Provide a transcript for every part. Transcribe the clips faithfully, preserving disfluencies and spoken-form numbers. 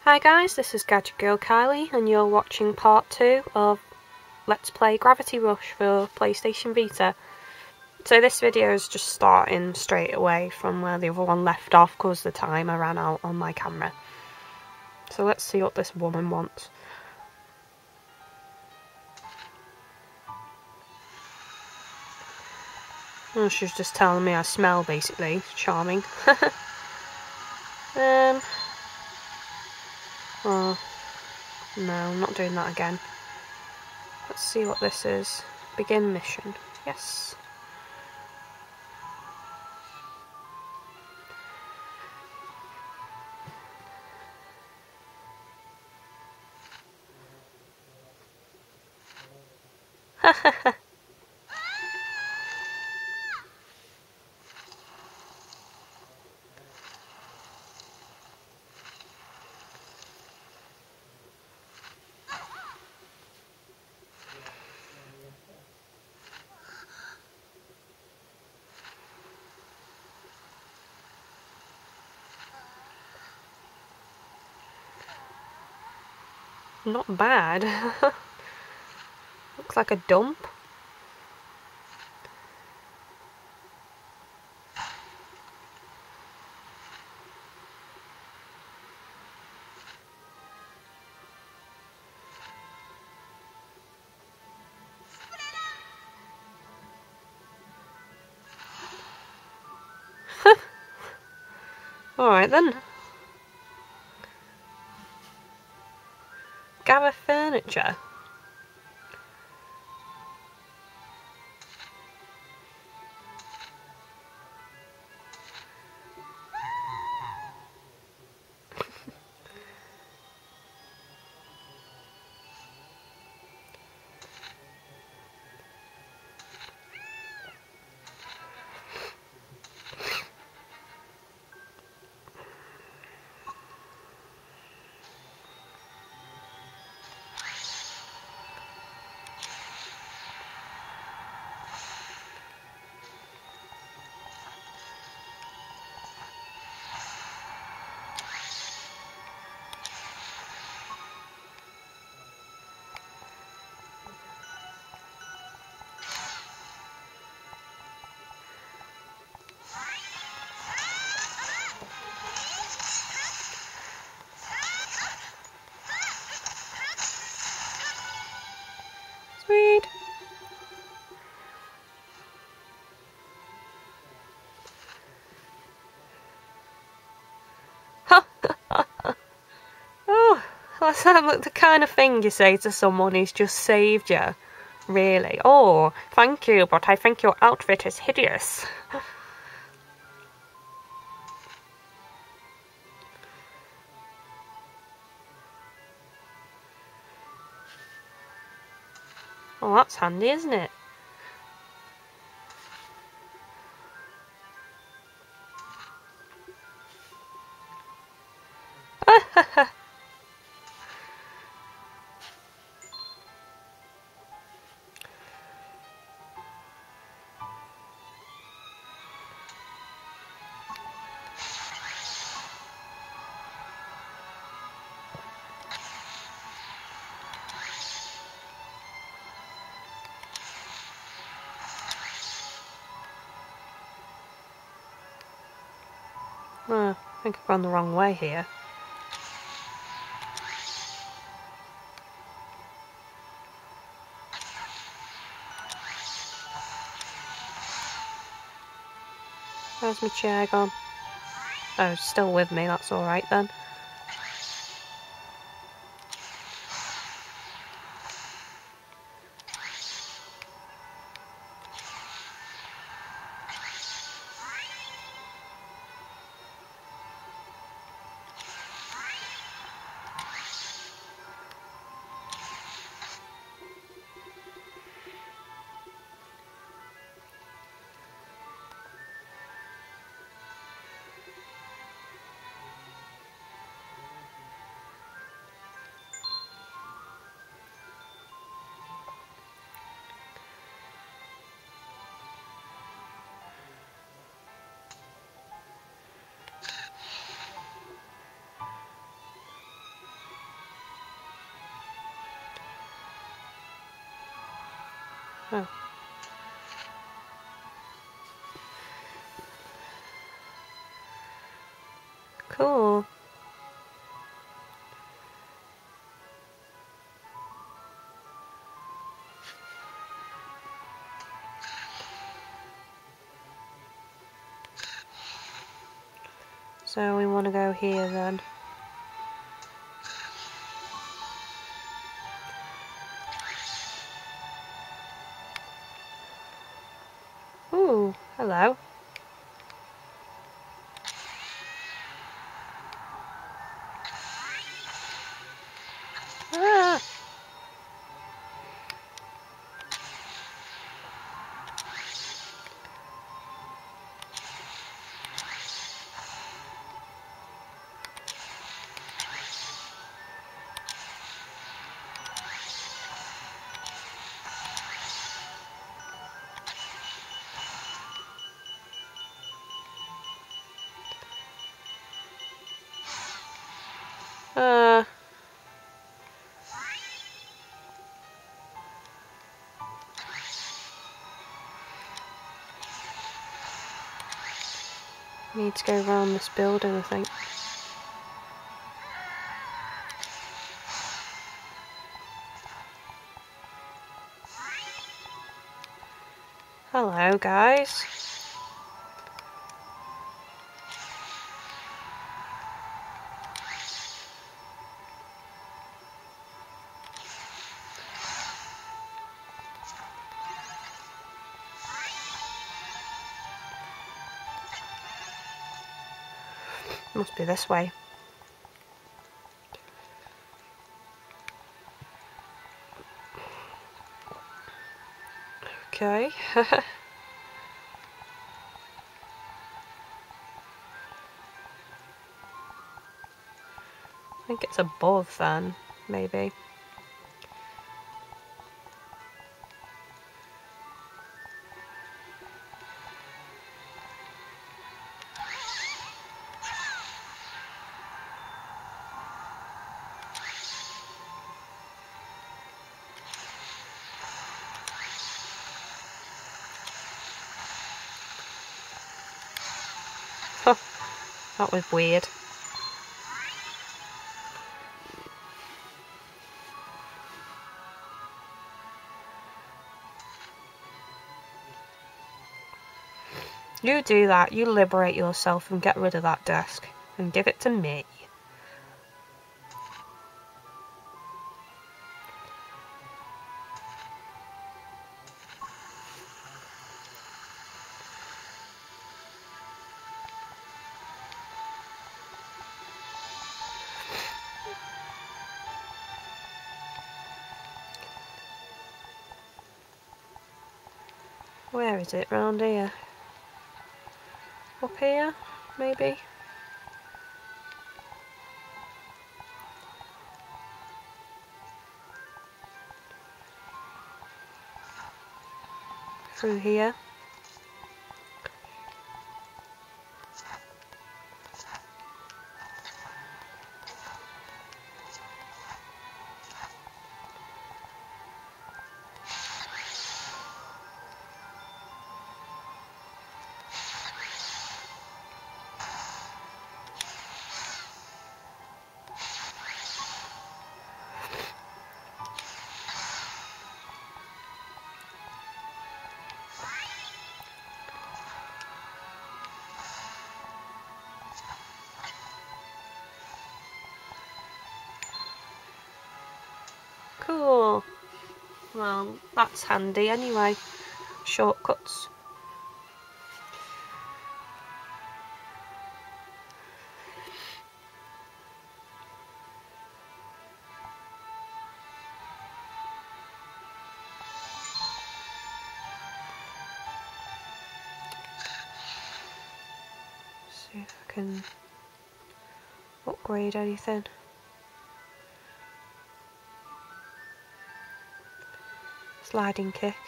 Hi guys, this is GadgetGirlKylie and you're watching part two of Let's Play Gravity Rush for PlayStation Vita. So this video is just starting straight away from where the other one left off because the timer ran out on my camera. So let's see what this woman wants. Oh, she's just telling me I smell, basically. Charming. um... Oh, no, I'm not doing that again. Let's see what this is. Begin mission. Yes. Not bad. Looks like a dump. Alright then. Gather furniture. Sweet. Oh, that's the kind of thing you say to someone who's just saved you. Really? Oh, thank you, but I think your outfit is hideous. Well, that's handy, isn't it? Oh, I think I've gone the wrong way here. Where's my chair gone? Oh, it's still with me, that's alright then. Oh. Cool. So we want to go here then. Ooh, hello. Ah! Uh, need to go around this building, I think. Hello, guys. Must be this way. Okay. I think it's above then, maybe. That was weird. You do that, you liberate yourself and get rid of that desk and give it to me. Where is it? Round here? Up here? Maybe? Through here? Cool. Well, that's handy anyway. Shortcuts. See if I can upgrade anything. Sliding kick.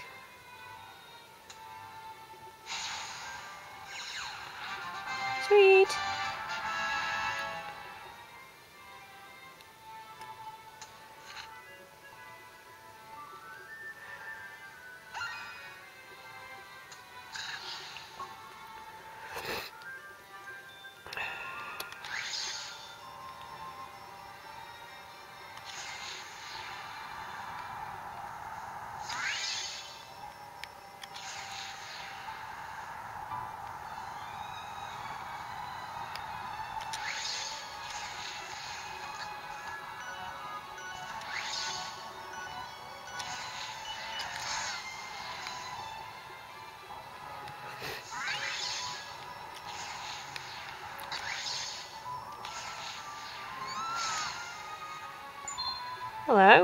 Sweet. Hello.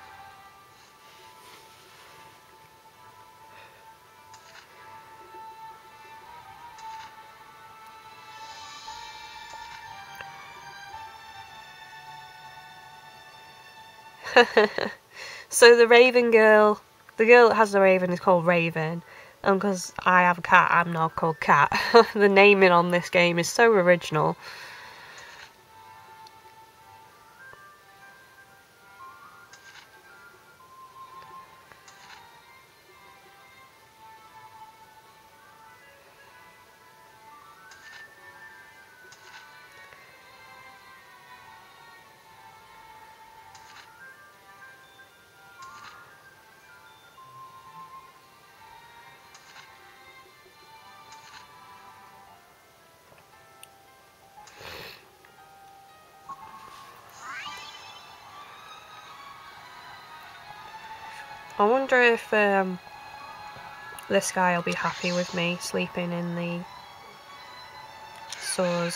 So the Raven girl, the girl that has the Raven is called Raven, and because I have a cat, I'm now called Cat. The naming on this game is so original. I wonder if um, this guy will be happy with me sleeping in the sewers.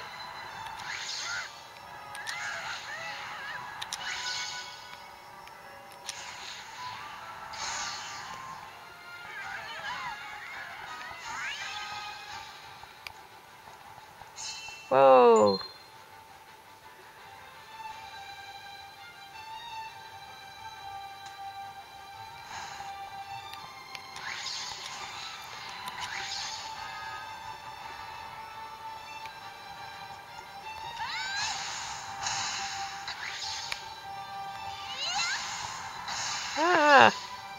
Whoa! Ah!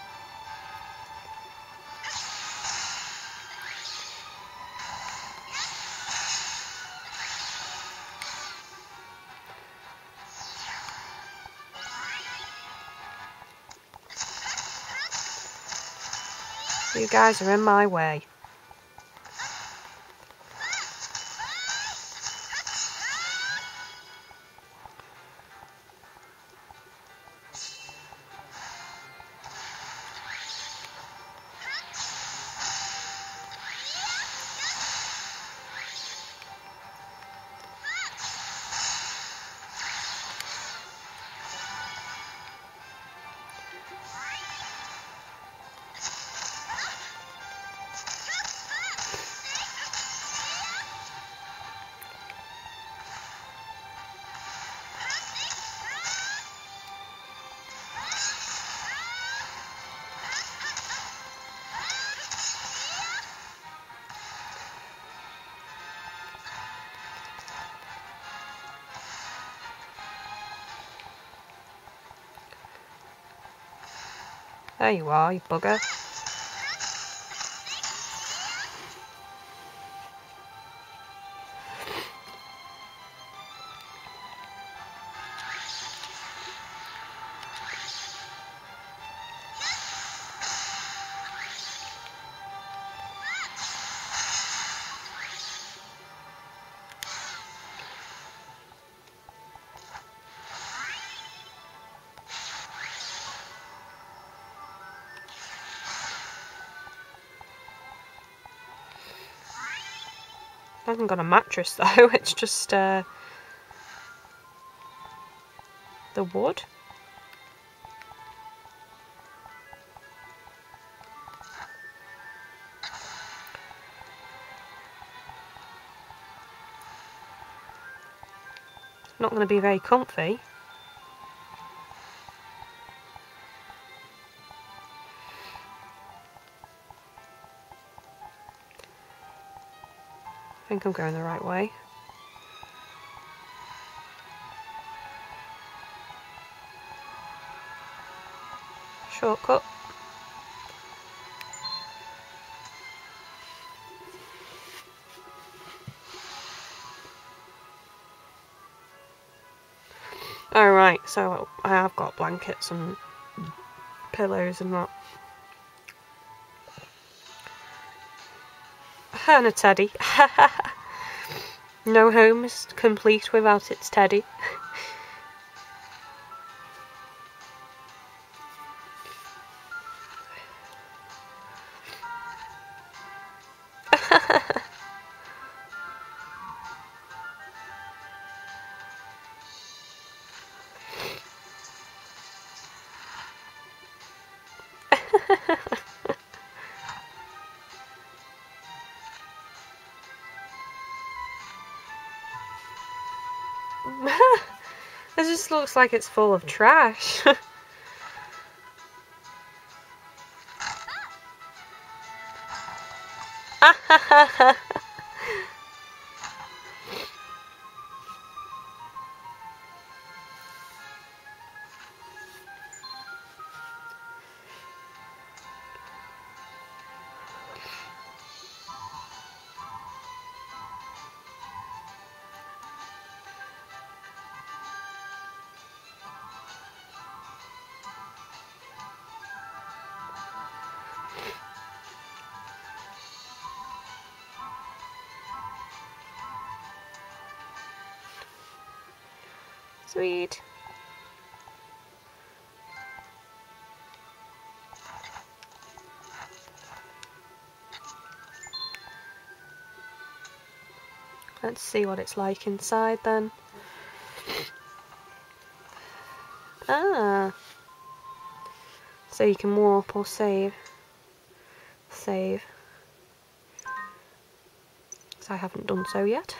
You guys are in my way. There you are, you bugger. I haven't got a mattress though, it's just uh, the wood. Not going to be very comfy. I think I'm going the right way. Shortcut. Oh right, so I have got blankets and pillows and that. And a teddy. No home is complete without its teddy. It just looks like it's full of trash. Sweet. Let's see what it's like inside then. Ah. So you can warp or save. Save. So I haven't done so yet.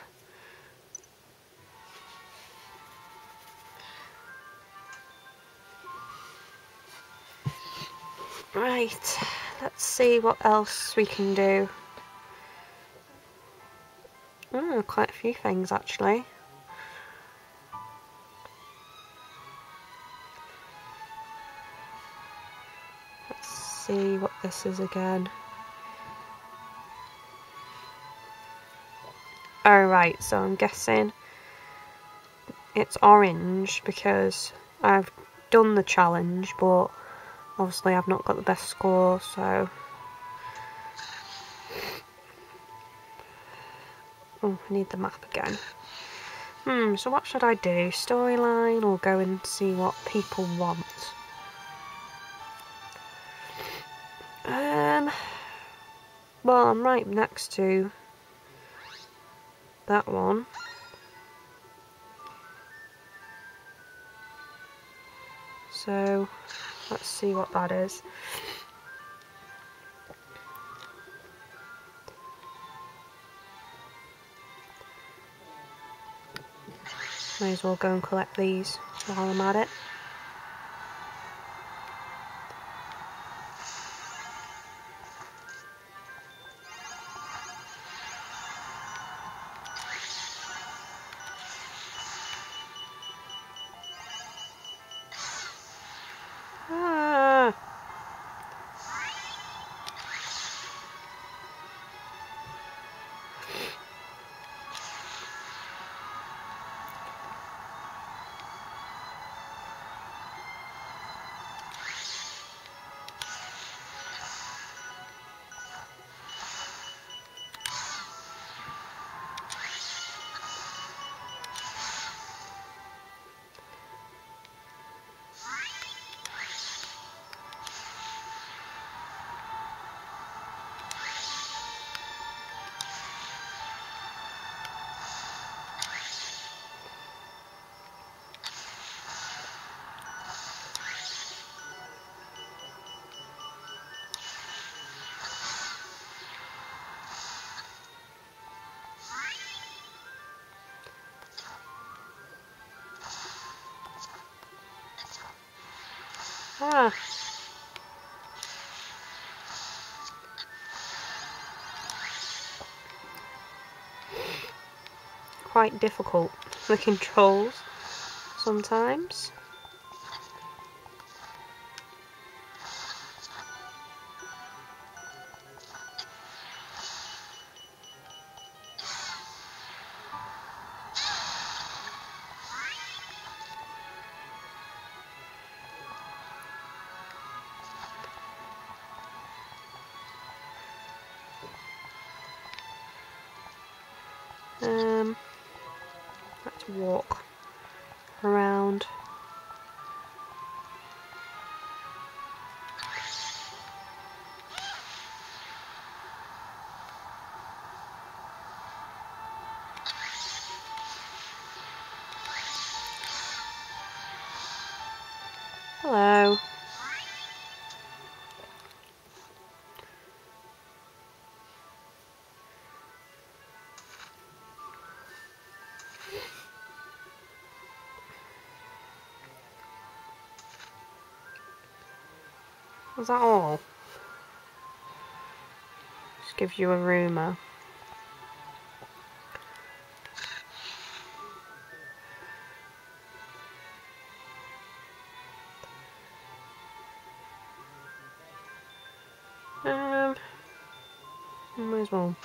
Right, let's see what else we can do. Oh, quite a few things actually. Let's see what this is again. Oh right, so I'm guessing it's orange because I've done the challenge, but obviously I've not got the best score, so... Oh, I need the map again. Hmm, so what should I do? Storyline or go and see what people want? Um, well, I'm right next to that one. So, let's see what that is. May as well go and collect these while I'm at it. Ah. Ah. Quite difficult, the controls, sometimes. Um, let's walk around. Hello. Was that all? Just gives you a rumour. Um, might as well.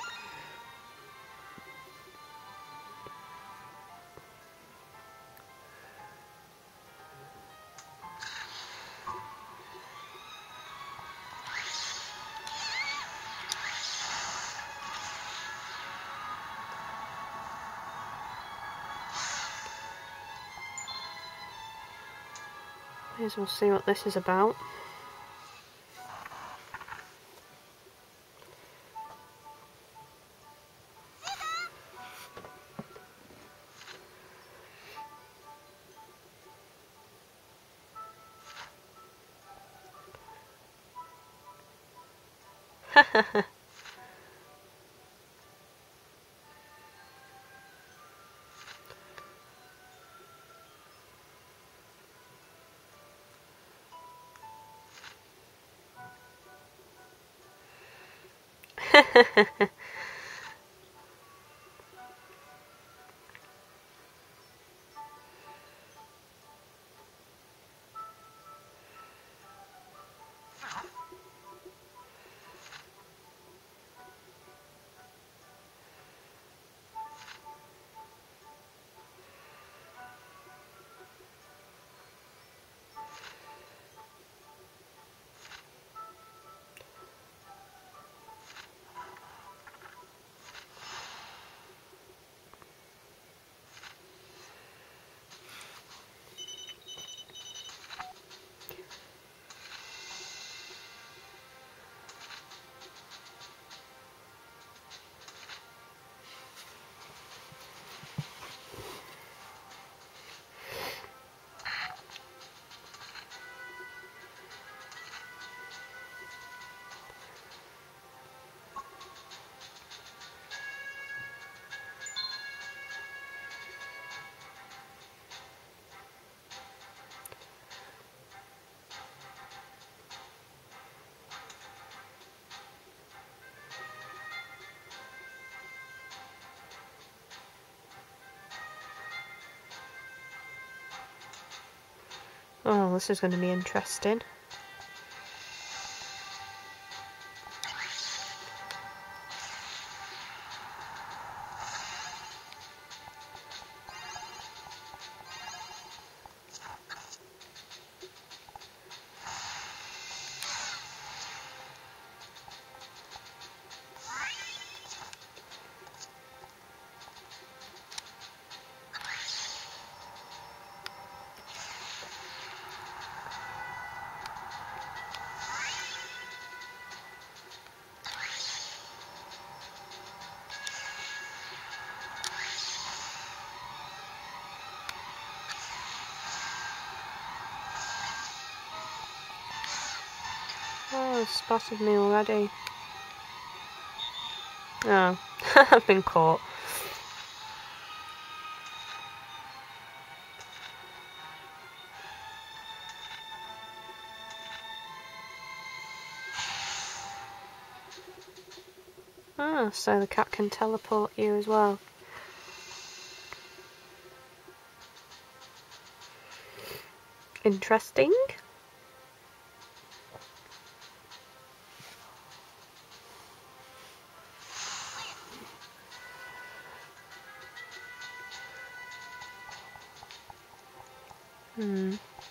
May as well see what this is about. Oh, this is going to be interesting. Oh, it's spotted me already. Oh, I've been caught. Ah, so the cat can teleport you as well. Interesting. Hmm.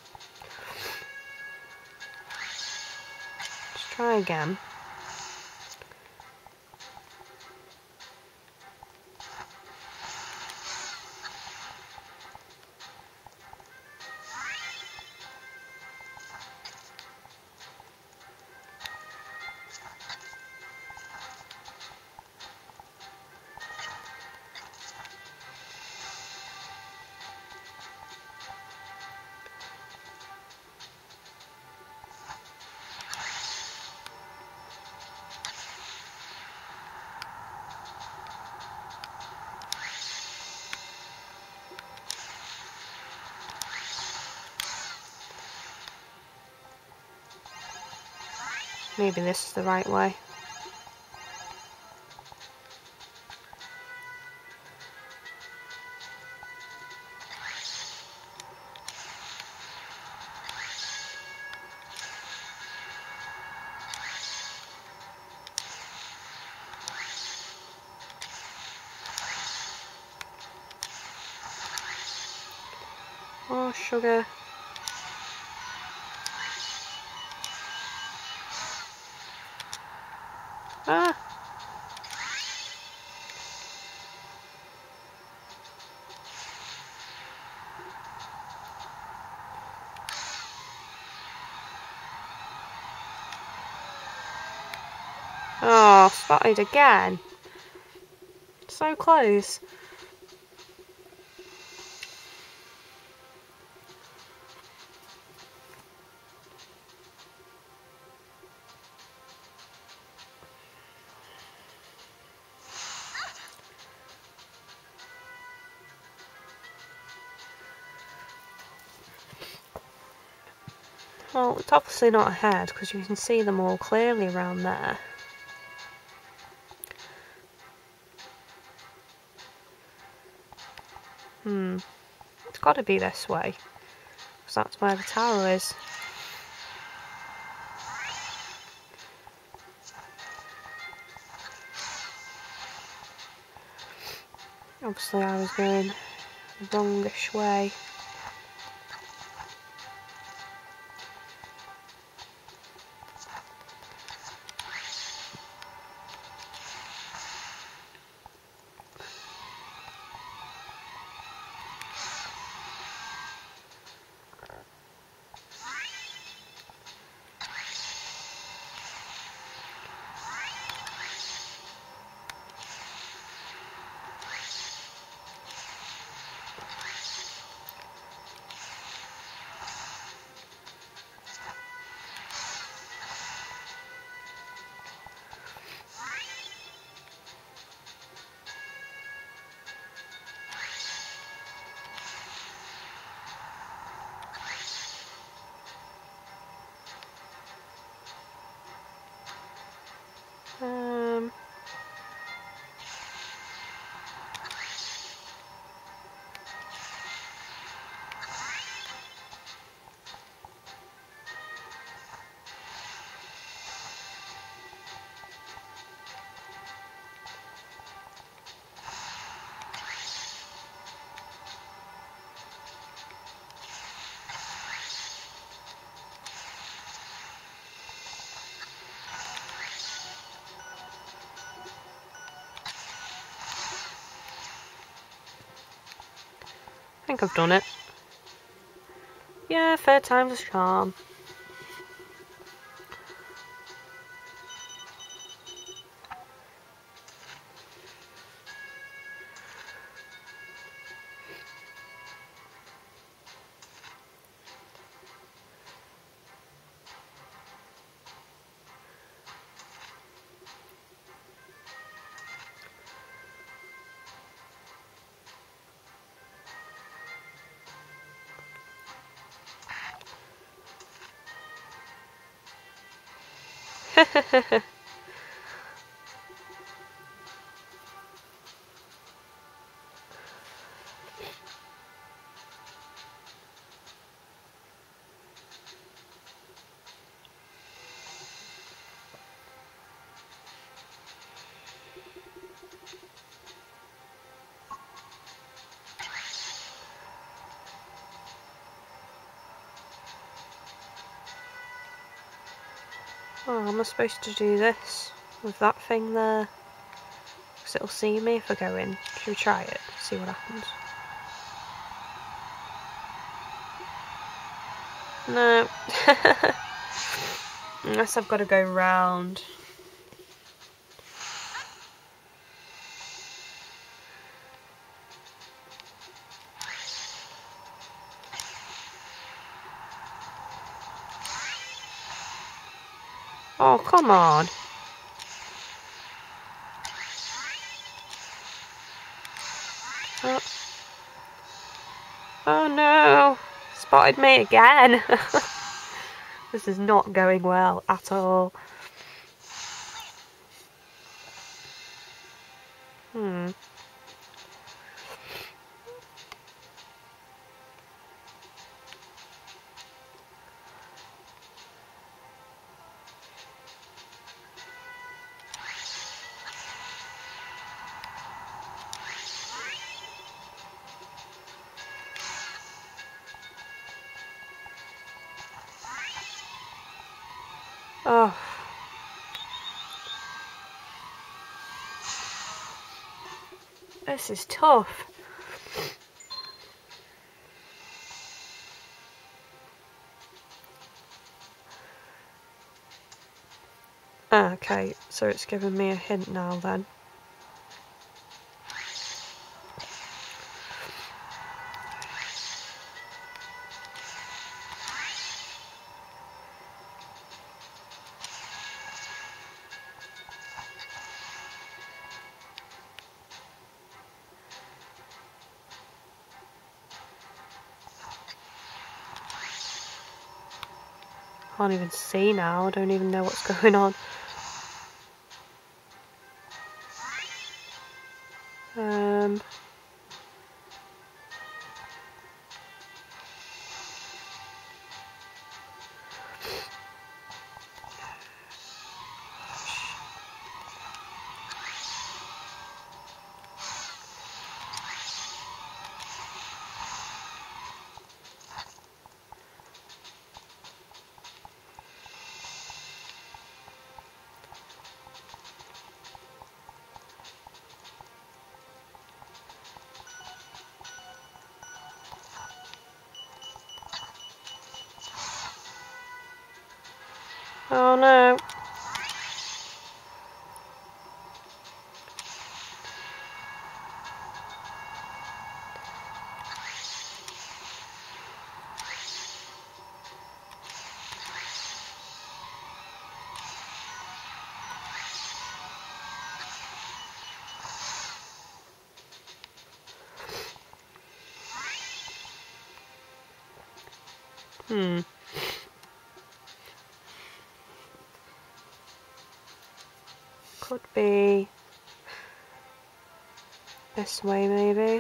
Let's try again. Maybe this is the right way. Oh, sugar. Ah. Oh, spotted again. So close. Well, it's obviously not ahead because you can see them all clearly around there. Hmm. It's got to be this way because that's where the tower is. Obviously I was going the wrongish way. Um, I think I've done it. Yeah, third time's a charm. Oh, am I supposed to do this with that thing there? Because it'll see me if I go in. Should we try it? See what happens. No. Unless I've got to go round. Oh, come on. Oh, oh no. Spotted me again. This is not going well at all. Hmm. Oh. This is tough. Okay, so it's given me a hint now then. Can't even see now, I don't even know what's going on. Um... Oh no. Hmm. Could be this way maybe.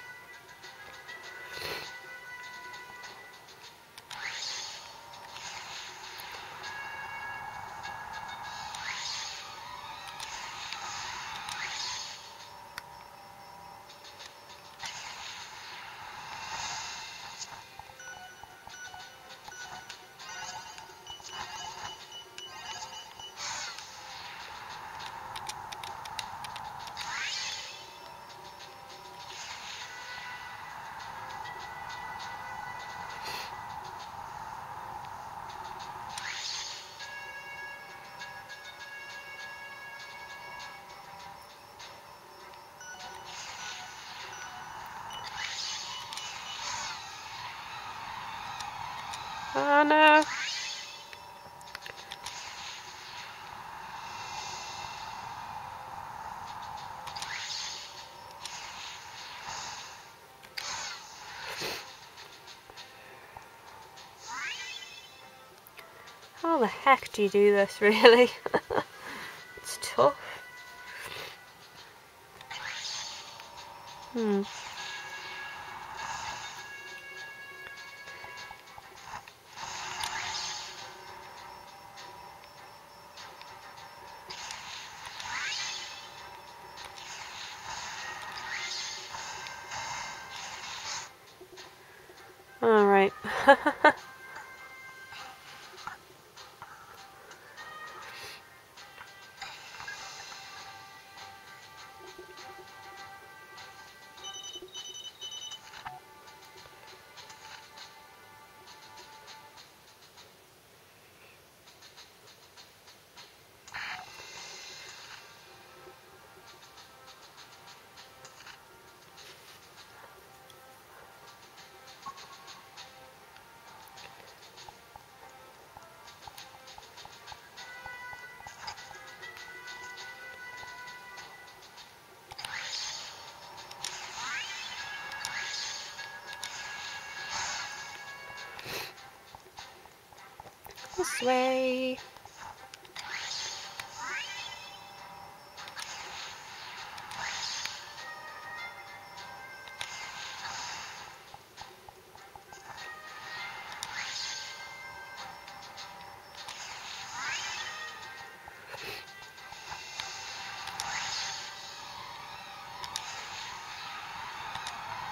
Oh no. How the heck do you do this, really? It's tough. Hmm. Alright. This way.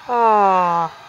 Oh.